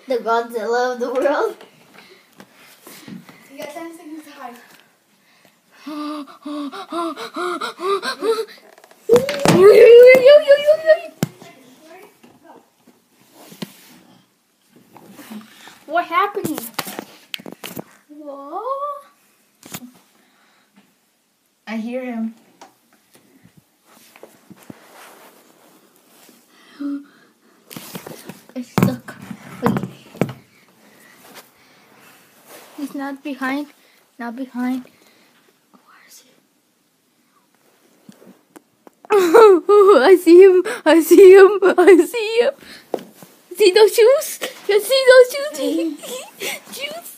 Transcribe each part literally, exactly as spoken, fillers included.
The Godzilla of the world. You got ten seconds to hide. What happened? Whoa. I hear him. It's stuck. Wait. He's not behind. Not behind. Where is he? I see him. I see him. I see him. See those shoes? You see those shoes? Shoes.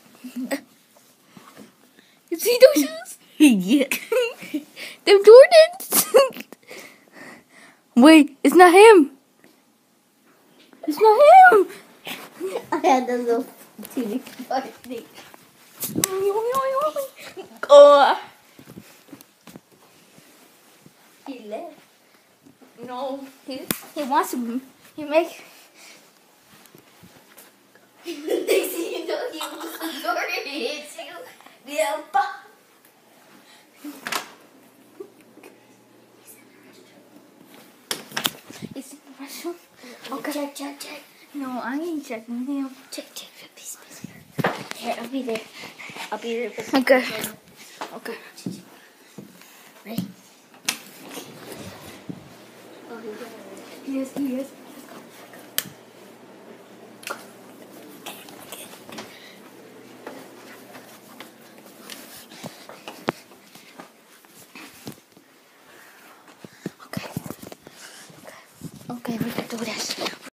You see those shoes? Yeah. Them Jordans. Wait, it's not him. It's not him. I had a little teeny thing. Oh. He left. No, he he wants to. He make. Next thing you know, he was the door and hits you. Yeah, He's in the restroom. Okay. Check, check, check. No, I ain't checking him. Check, check, check. Please, please. Here, I'll be there. I'll be there. Okay. Okay. Ready? Oh, he is. He is. Okay, we can do this.